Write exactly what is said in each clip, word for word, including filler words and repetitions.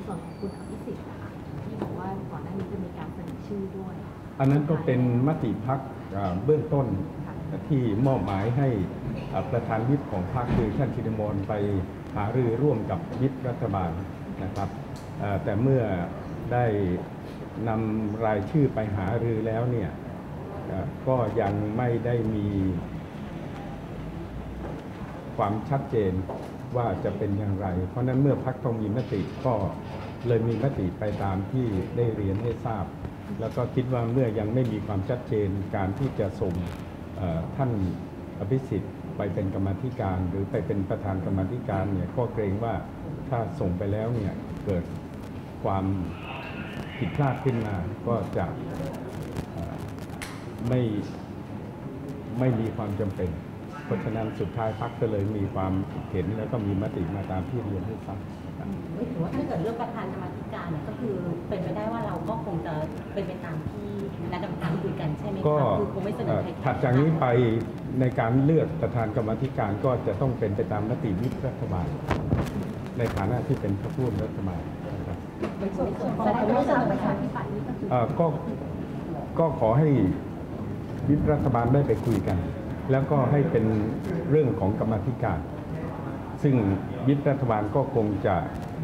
ส่วนของคุณอภิสิทธิ์นะคะที่บอกว่าก่อนหน้านี้จะมีการเสนอชื่อด้วยอันนั้นก็เป็นมติพรรคเบื้องต้นที่มอบหมายให้ประธานวิปของพรรคคือท่านชินมนไปหารือร่วมกับวิปรัฐบาลนะครับแต่เมื่อได้นำรายชื่อไปหารือแล้วเนี่ยก็ยังไม่ได้มีความชัดเจนว่าจะเป็นอย่างไรเพราะนั้นเมื่อพรรคต้องมีมติก็เลยมีมติไปตามที่ได้เรียนให้ทราบแล้วก็คิดว่าเมื่อยังไม่มีความชัดเจนการที่จะส่งท่านอภิสิทธิ์ไปเป็นกรรมาธิการหรือไปเป็นประธานกรรมาธิการเนี่ยก็เกรงว่าถ้าส่งไปแล้วเนี่ยเกิดความผิดพลาดขึ้นมาก็จะไม่ไม่มีความจำเป็นเพราะฉะนั้นสุดท้ายพรรคก็เลยมีความเห็นแล้วก็มีมติมาตามที่เรียนให้ทราบไม่ถือว่าถ้าเกิดเรื่องประธานกรรมาธิการเนี่ยก็คือเป็นไปได้ว่าเราก็คงจะเป็นไปตามที่คณะกรรมการคุยกันใช่ไหมคะคือคงไม่เสนอใครถัดจากนี้ไปในการเลือกประธานกรรมาธิการก็จะต้องเป็นไปตามมติวิปรัฐบาลในฐานะที่เป็นพรรคร่วมรัฐบาลนะครับก็ก็ขอให้วิปรัฐบาลได้ไปคุยกันแล้วก็ให้เป็นเรื่องของกรรมาธิการซึ่งวิปรัฐบาลก็คงจะ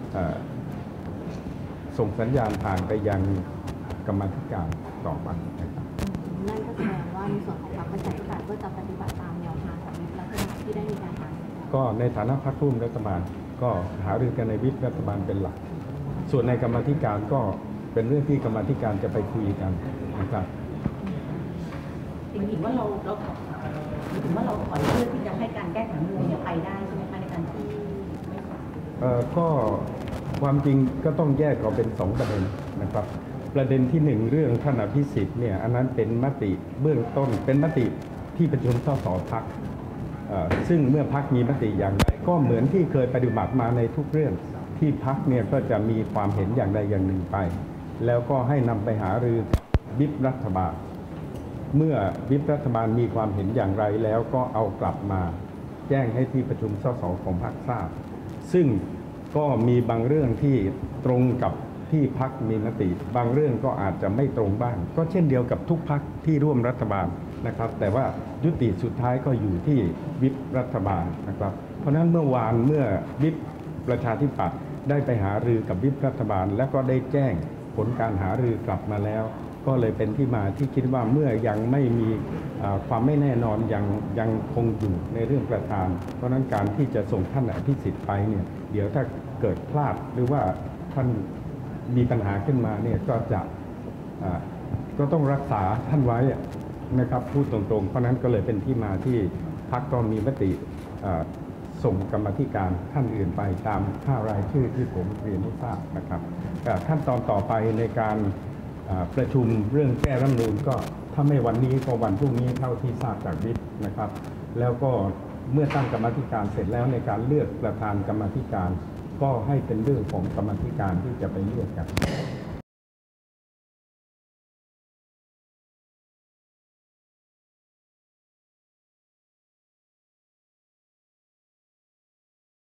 ส่งสัญญาณผ่านไปยังกรรมาธิการต่อไปนะครับนั่นก็แสดงว่าในส่วนของพรรคประชาธิปัตย์ก็จะปฏิบัติตามแนวทางของวิปรัฐบาลที่ได้มีการหาก็ในฐานะพรรคร่วมรัฐบาลก็หารือกันในวิปรัฐบาลเป็นหลักส่วนในกรรมาธิการก็เป็นเรื่องที่กรรมาธิการจะไปคุยกันนะครับจริงๆว่าเราเราถึงว่าเราขอเลือกที่จะให้การแก้ไขรัฐธรรมนูญเนี่ยไปได้ใช่ไหมคะในการที่ไม่เอ่อก็ความจริงก็ต้องแยกออกเป็นสองประเด็นนะครับประเด็นที่หนึ่งเรื่องท่านอภิสิทธิ์เนี่ยอันนั้นเป็นมติเบื้องต้นเป็นมติที่ประชุมสสพรรคซึ่งเมื่อพรรคมีมติอย่างไรก็เหมือนที่เคยปฏิบัติมาในทุกเรื่องที่พรรคเนี่ยก็จะมีความเห็นอย่างใดอย่างหนึ่งไปแล้วก็ให้นำไปหารือวิปรัฐบาลเมื่อวิปรัฐบาลมีความเห็นอย่างไรแล้วก็เอากลับมาแจ้งให้ที่ประชุมสสของพรรคทราบซึ่งก็มีบางเรื่องที่ตรงกับที่พรรคมีมติบางเรื่องก็อาจจะไม่ตรงบ้างก็เช่นเดียวกับทุกพรรคที่ร่วมรัฐบาลนะครับแต่ว่ายุติสุดท้ายก็อยู่ที่วิปรัฐบาลนะครับเพราะฉะนั้นเมื่อวานเมื่อวิปประชาธิปัตย์ได้ไปหารือกับวิปรัฐบาลแล้วก็ได้แจ้งผลการหารือกลับมาแล้วก็เลยเป็นที่มาที่คิดว่าเมื่อยังไม่มีความไม่แน่นอนยังยังคงอยู่ในเรื่องประธานเพราะนั้นการที่จะส่งท่านอภิสิทธิ์ไปเนี่ยเดี๋ยวถ้าเกิดพลาดหรือว่าท่านมีปัญหาขึ้นมาเนี่ยก็จะก็ต้องรักษาท่านไว้นะครับพูดตรงๆเพราะนั้นก็เลยเป็นที่มาที่พรรคก็มีมติส่งกรรมาธิการท่านอื่นไปตามห้ารายชื่อที่ผมเรียนให้ทราบนะครับขั้นตอนต่อไปในการประชุมเรื่องแก้รัฐธรรมนูญก็ถ้าไม่วันนี้ก็วันพรุ่งนี้เท่าที่ทราบจากวิปนะครับแล้วก็เมื่อตั้งกรรมาธิการเสร็จแล้วในการเลือกประธานกรรมาธิการก็ให้เป็นเรื่องของกรรมาธิการที่จะไปเลือกกัน